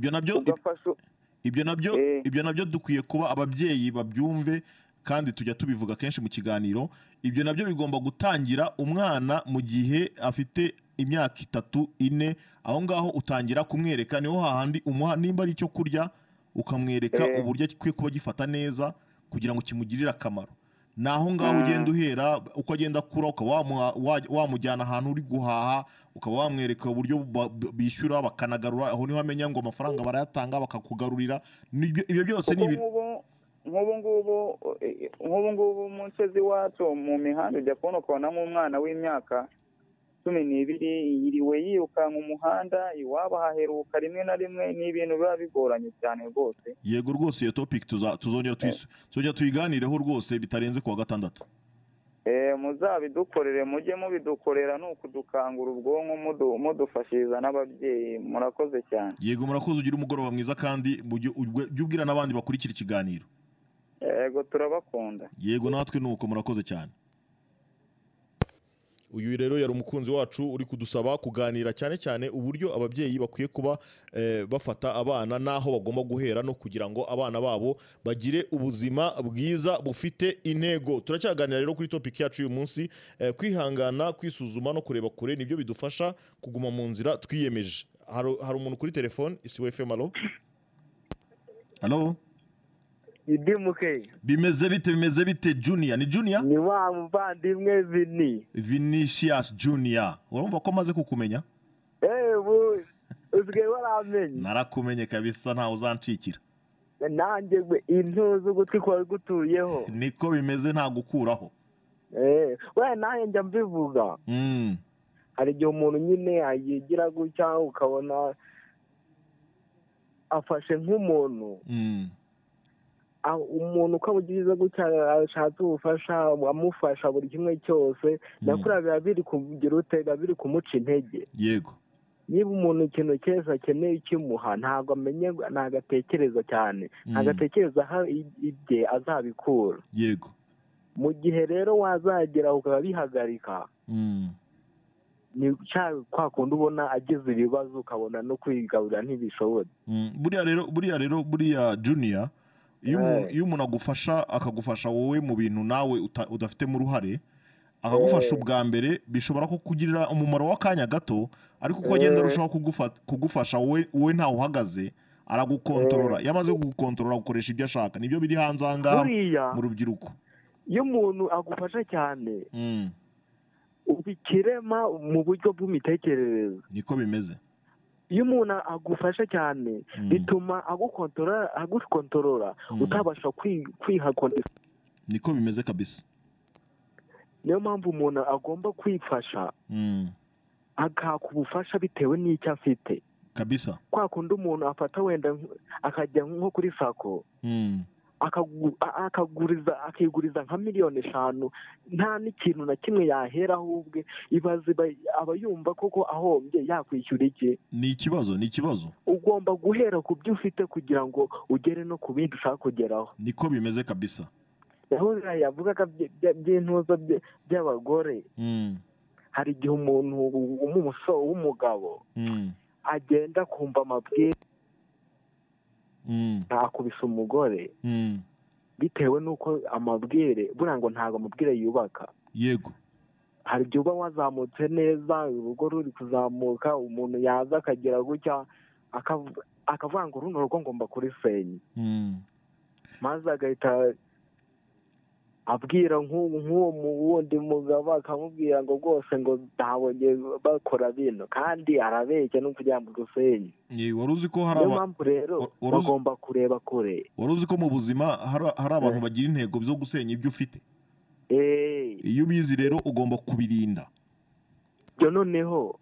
ibyo nabyo dukwiye kuba ababyeyi babyumve, kandi tujya tubivuga kenshi mu kiganiro. Ibyo nabyo bigomba gutangira umwana mu gihe afite imyaka 3, 4, aho ngaho utangira kumwereka. Niho hahandi umuha nimba ari icyo kurya ukamwereka uburyo akwiye kuba gifata neza kugira ngo kimugirire akamaro. Naho ngaho ugenda uhera uko agenda akura, ukaba wamujyana ahantu uri guhaha, ukaba wamwereka uburyo bishyura bakanagarura. Aho niho amenya ngo amafaranga barayatanga bakakugarurira. Ibyo byose ni nk'ubu ngubu mu nce wacu mu mihanda ujya kubona ukabonamo umwana w'imyaka 12 yiriwe yiruka mu muhanda, iwabo haheruka rimwe na rimwe. ni ibintu biba bigoranye cyane rwose. Yego rwose, iyo topic tuzongera tuyiganireho rwose bitarenze kuwa gatandatu. Muzabidukorere, mujye mubidukorera, nuko dukangura ubwonko mudufashiriza n'ababyeyi. Murakoze cyane. Yego, murakoze, ugira umugoroba mwiza kandi ubwira n'abandi bakurikira ikiganiro. Yego, turabakunda. Yego, natwe nuko murakoze cyane. Uyu rero yari umukunzi wacu uri kudusaba kuganira cyane cyane uburyo ababyeyi bakwiye kuba bafata abana naho bagomba guhera, no kugira ngo abana babo bagire ubuzima bwiza bufite intego. Turacyaganira rero kuri topic yacu uyu munsi, kwihangana, kwisuzuma no kureba kure nibyo bidufasha kuguma mu nzira twiyemeje. Hari umuntu kuri telefone. Isi FM alo alo Bimeze bite Junior? Ni Junior? Ni wa muvandimwe Vinicius Junior. Urumva ko maze kukumenya? Uzwe waramenye. Narakumenye kabisa, ntawe uzancikira. Nanjye intuzo gutwi kwa gutuyeho. Niko bimeze, nta gukuraho. We naye njya mbivuga. Hari igihe umuntu nyine ayigira gutya ukabona afashe nk'umuntu. Umuntu ukamugiriza gutya ashatse ubufasha, amufasha buri kimwe cyose, nakura biba biri kugira utega, biri kumuca intege. Yego, niba umuntu ikintu cyose akeneye ikimuha, ntabwo amenye, ntagatekereza cyane, ntagatekereza aho ibye azabikura. Yego, mu gihe rero wazagera ukaba bihagarika, ni kwa kundi ubona agize ibibazo ukabona no kwigaburira ntibishobora. Buriya Junior, iyo umuntu agufasha akagufasha wowe mu bintu nawe udafitemo uruhare, akagufasha ubwa mbere bishobora ko kugirira umumaro w'akanya gato ariko uko agenda arushaho kugufasha wowe ntawe uhagaze aragukontorora yamaze kugukontorora gukoresha ibyo ashaka nibyo biri hanze aha ngaha mu rubyiruko. iyo umuntu agufasha cyane ubikirema mu buryo bw'imitekerereze niko bimeze. iyo umuntu agufasha cyane bituma agukontorora utabasha kwihakona. niko bimeze kabisa. niyo mpamvu umuntu agomba kwifasha akaka ubufasha bitewe n'icyo afite kabisa. kwa kundi umuntu afata wenda akajya nko kuri sako akiguriza nka 5,000,000 nta n'ikintu na kimwe yaheraho ubwe ibaze aba yumva koko ahombye yakwishyura iki. ni ikibazo ugomba guhera ku byo ufite kugira ngo ugere no ku bindi ushaka kugeraho. niko bimeze kabisa. naho yavugaga by'intuzo by'abagore hari igihe umuntu w'umusore w'umugabo agenda kumva amabwiriza ntakubise umugore bitewe n'uko amabwire buriya ngo ntabwo amabwire yubaka. yego hari igihe uba wazamutse neza urugo ruri kuzamuka umuntu yaza akagera gutya akavuga ngo runo rugo ngomba kurisenya maze agahita abwira nk'uwo wundi mugabo akamubwira ngo rwose ngo ntabonye bakora bino kandi arabeshya no kugira ngo rusenye. wari uzi ko hari niyo mpamvu rero bagomba kureba kure. wari uzi ko mu buzima hari abantu bagira intego zo gusenya ibyo ufite. iyo ubizi rero ugomba kubirinda. ibyo noneho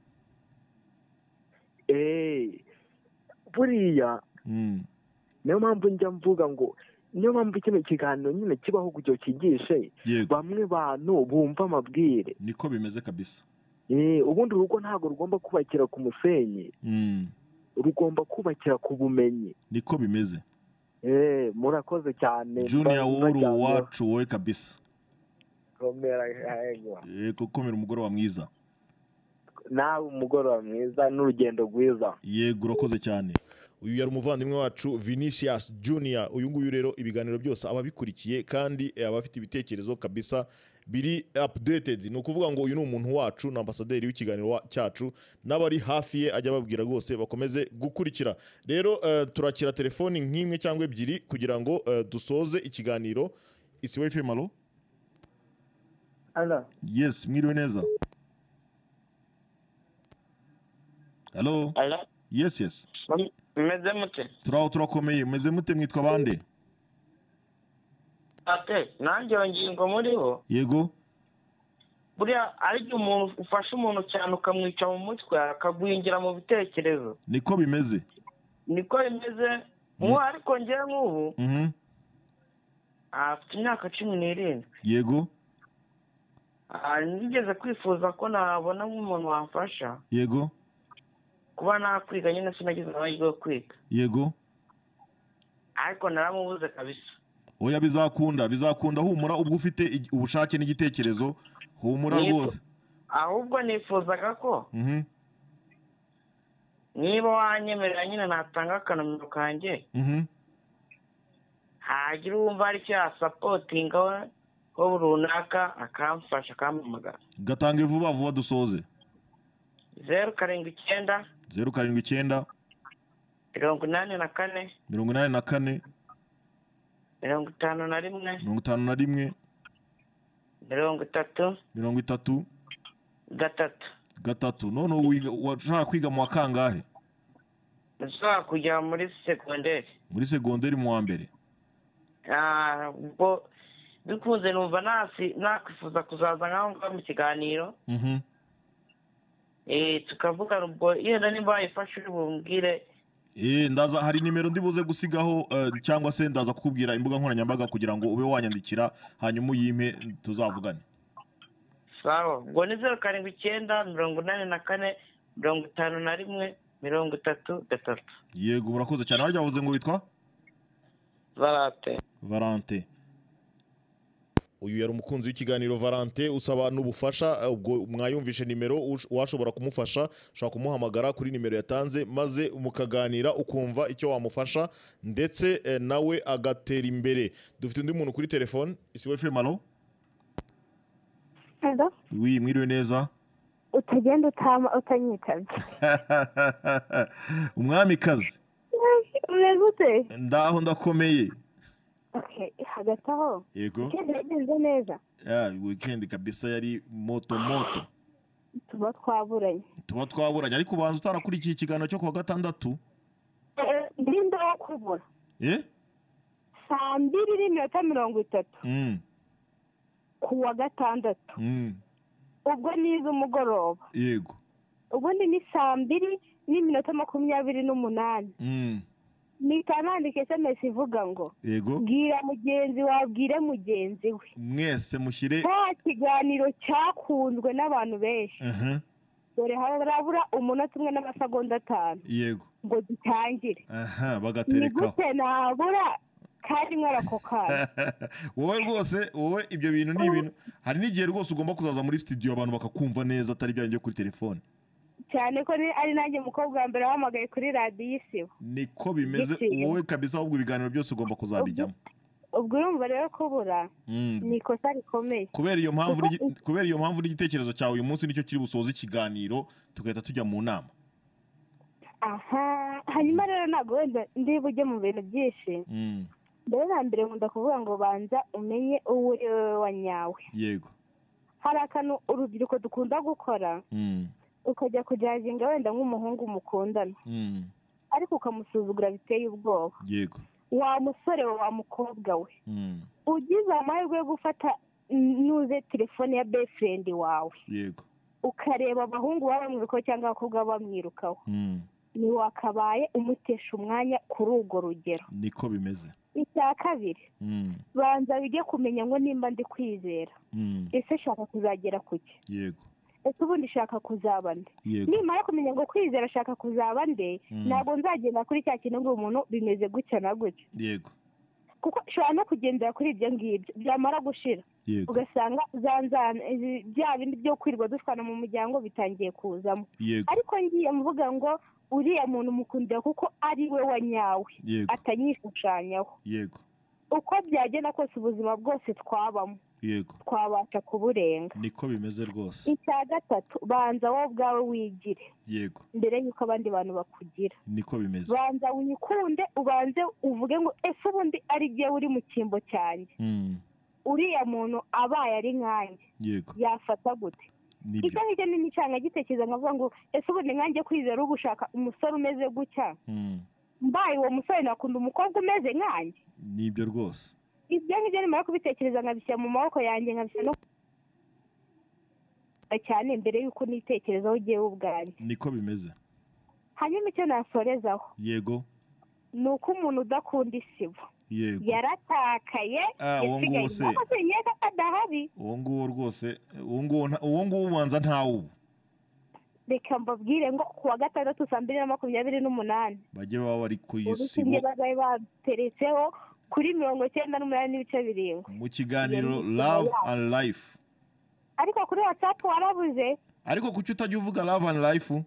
buriya niyo mpamvu njya mvuga ngo niyo mpamvu kino kiganiro nyine kibaho kugira kigishe bamwe bantu bumva amabwire. niko bimeze kabisa. ubundi urugo ntabwo rugomba kubakira ku musenyi rugomba kubakira ku bumenyi. niko bimeze. murakoze cyane Junior w'uru wacu wowe kabisa. komera umugoroba mwiza. nawe umugoroba mwiza n'urugendo rwiza. yego urakoze cyane. uyu yari umuvandimwe wacu Vinicius Junior. uyu nguyu rero ibiganiro byose aba bikurikiye kandi aba afite ibitekerezo kabisa biri updated. ni ukuvuga ngo uyu ni umuntu wacu na ambasaderi w'ikiganiro cyacu n'abari hafi ye ajya ababwira rwose bakomeze gukurikira. rero turakira telefoni nk'imwe cyangwa ebyiri kugira ngo dusoze ikiganiro. Isibo FM. Alo. Alo. Yes, mwiriwe neza. Alo. Alo. Yes. Meze mute? Turakomeye. Meze mute mwitwa bande? Nanjye ngingo muriho. Yego. Buriya ari umuntu ufasha umuntu cyane ukamwica mu mutwe akagwingira mu bitekerezo. Niko bimeze. Ariko njyewe nk'ubu afite imyaka 17. Yego. nigeze kwifuza ko nabona nk'umuntu wamfasha. Yego. kuba nakwiga nyine sinagize amahirwe yo kwiga. Yego. ariko naramubuze kabisa. oya bizakunda humura ubwo ufite ubushake n'igitekerezo humura rwose. ahubwo nifuzaga ko niba wanyemerera nyine natanga akanomero kanjye hagira uwumva ari cyo yasapotinga ho runaka akamfasha akampamagara. gatange vuba dusoze. 079 079 84 84 51 30 gatatu. none washaka kwiga mu wakangahe? nshaka kujya muri segonderi mu wa mbere. ubwo bikunze numva nakwifuza kuzaza ngaho mu kiganiro tukavuga ubwo yenda nimba wayifashe uri bumbwire. ndaza hari nimero ndibuze gusigaho cyangwa se ndaza kukubwira imbuga nkoranyambaga kugira ngo ube wanyandikira hanyuma uyimpe tuzavugane. sawa ubwo ni 079 84 51 33. yego murakoze cyane. harya wavuze ngo witwa Valente. uyu yari umukunzi w'ikiganiro Valente usaba n'ubufasha. ubwo mwayumvishe nimero washobora kumufasha ushobora kumuhamagara kuri nimero yatanze maze mukaganira ukumva icyo wamufasha ndetse nawe agatera imbere. dufite undi muntu kuri telefone. Isibo FM. Alo. Alo? Oui, mwiriwe neza. Utagenda utanyitabye. Umwamikazi. Umeze ute? Ndaho ndakomeye. Okay, hagati aho. Yego. Weekend yagenze neza. Weekend kabisa yari moto. Tuba twaburanye. Ariko ubanza utarakurikiye ikiganiro cyo kuwa gatandatu. Ndinde wo kubura. 2:30. Kuwa gatandatu. Ubwo nize umugoroba. Yego. Ubundi ni 2:28. Nikanandike SMS ivuga ngo yego bwira mugenzi wabwire mugenzi we mwese mushyire nta kiganiro cyakunzwe n'abantu benshi dore harabura umunota umwe n'amasegonda 5 yego ngo gitangire bagaterekaho nigute nabura kandi mwarakokana wowe rwose wowe ibyo bintu ni ibintu hari n'igihe rwose ugomba kuzaza muri studio abantu bakakumva neza atari byanjye kuri telefone cyane ko ari nanjye mukobwa wa mbere wahamagaye kuri radiyo isibo niko bimeze wowe kabisa ahubwo ibiganiro byose ugomba kuzabijyamo ubwo urumva rero kubura ni ikosa rikomeye kubera iyo mpamvu n'igitekerezo cyawe uyu munsi nicyo kiri busoze ikiganiro tugahita tujya mu nama hanyuma rero ntabwo wenda ndi bujye mu bintu byinshi mbere na mbere nkunda kuvuga ngo banza umenye uwo uri wowe wa nyawe yego hari akantu urubyiruko dukunda gukora ukajya kujaginga wenda nk'umuhungu mukundana ariko ukamusuzugura biteye ubwoba yego wa musore wa mukobwa we ugize amahirwe yo gufata nuze telefone ya boyfriend wawe yego ukareba abahungu baba bamwirukaho cyangwa abakobwa bamwirukaho ni wakabaye umutesha umwanya kuri urwo rugero niko bimeze icya kabiri banza bijye kumenya ngo nimba ndi kwizera ese shaka kuzagera kuki yego ese ubundi shaka kuzaba nde nimara kumenya ngo kwizera shaka kuzaba nde ntabwo nzagenda kuri cya kintu ngo umuntu bimeze gutya na gutya yego kuko ushobora no kugendera kuri ibyo ngibyo byamara gushira ugasanga bya bindi byo kwirirwa dutwana mu muryango bitangiye kuzamo ariko ngiye mvuga ngo uriya muntu mukundira kuko ari we wa nyawe atanyishushanyaho yego uko byagenda kose ubuzima bwose twabamo yego twabasha kuburenga niko bimeze rwose icya gatatu banza wowe ubwawe wigire yego mbere y'uko abandi bantu bakugira niko bimeze banza wikunde ubanze uvuge ngo ese ubundi ari igihe uri mu cyimbo cyanjye uriya muntu abaye ari nkanjye yego yafata gute icyo ngicyo ni nicanga gitekereza nkavuga ngo ese ubundi nkanjye kwizera uri gushaka umusore umeze gutya mbaye uwo musore nakunda umukobwa umeze nkanjye nibyo rwose ibyo ngibyo nimara kubitekereza nkabishyira mu maboko yanjye nkabishyira no cyane mbere y'uko nitekerezaho ugiye ubwanjye niko bimeze hanyuma icyo nasorezaho yego ni uko umuntu udakunda isibo yego yaratakaye uwo nguwo se adahari uwo nguwo rwose uwo nguwo ubanza ntawubu reka mbabwire ngo kuwa gatandatu 2:28 bajye baba bari kuri isibo urushinge bagaye bateretseho kuri 98.7 mu kiganiro Love and Life ariko kuri WhatsApp warabuze ariko kuki utajya uvuga Love and Life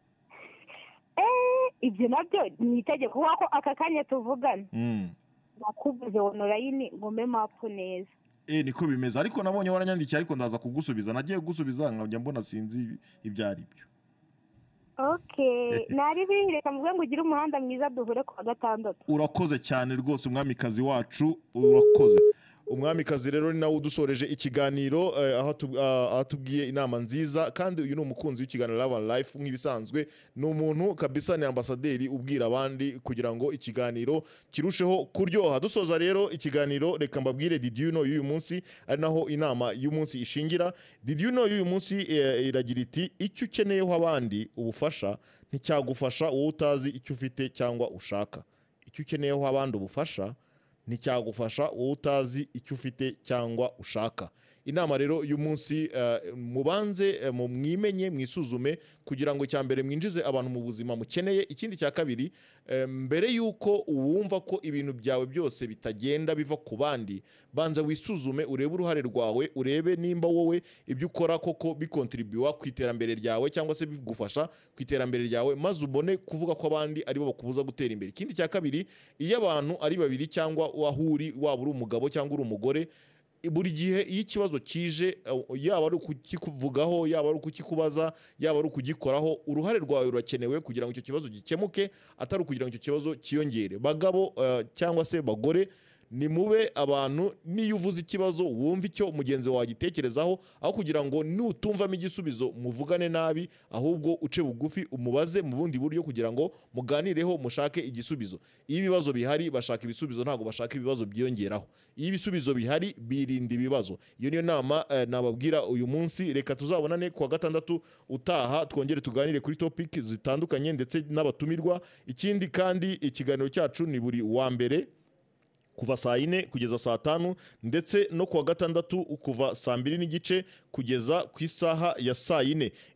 ibyo nabyo ni itegeko kuko aka kanya tuvugana nakuvuze online ngome mapu neza niko bimeze ariko nabonye waranyandikiye ariko ndaza kugusubiza nagiye gusubiza nkajya mbona sinzi ibyo ari byo nari bireka mvuge ngo ugire umuhanda mwiza duhure kuwa gatandatu urakoze cyane rwose umwamikazi wacu urakoze umwamikazi rero ni nawe udusoreje ikiganiro aho atubwiye inama nziza kandi uyu ni umukunzi w'ikiganiro Love and Life nk'ibisanzwe ni umuntu kabisa ni ambasaderi ubwira abandi kugira ngo ikiganiro kirusheho kuryoha dusoza rero ikiganiro reka mbabwire did you know y'uyu munsi ari naho inama y'umunsi ishingira did you know y'uyu munsi iragira iti icyo ukeneyeho abandi ubufasha nticyagufasha wowe utazi icyo ufite cyangwa ushaka icyo ukeneyeho abandi ubufasha nticyagufasha wowe utazi icyo ufite cyangwa ushaka inama rero y'umunsi mubanze mwimenye mwisuzume kugira ngo cyambere mwinjize abantu mu buzima mukeneye ikindi cya kabiri mbere yuko uwumva ko ibintu byawe byose bitagenda biva ku bandi banza wisuzume urebe uruhare rwawe urebe nimba wowe ibyo ukora koko bikontribuwa ku iterambere ryawe cyangwa se bigufasha ku iterambere ryawe maze ubone kuvuga ko abandi aribo bakubuza gutera imbere ikindi cya kabiri iyo abantu ari babiri cyangwa wahuri waba uri umugabo cyangwa uri umugore buri gihe iyo ikibazo kije yaba ari ukukikuvugaho yaba ari ukukikubaza yaba ari ukugikoraho uruhare rwawe rurakenewe kugira ngo icyo kibazo gikemuke atari ukugira ngo icyo kibazo kiyongere. Bagabo cyangwa se bagore ni mube abantu niyo uvuze ikibazo wumva icyo mugenzi wawe agitekerezaho aho kugira ngo nutumvamo igisubizo muvugane nabi ahubwo uce bugufi umubaze mu bundi buryo kugira ngo muganireho mushake igisubizo. Iyo ibibazo bihari bashaka ibisubizo ntabwo bashaka ibibazo byiyongeraho. Iyo ibisubizo bihari birinda ibibazo. Iyo niyo nama nababwira uyu munsi. Reka tuzabonane kuwa gatandatu utaha twongere tuganire kuri topic zitandukanye ndetse n'abatumirwa. Ikindi kandi ikiganiro cyacu ni buri wa mbere kuva saa 4 kugeza saa 5 ndetse no kuwa gatandatu kuva saa 2 n'igice kugeza ku isaha ya saa 4.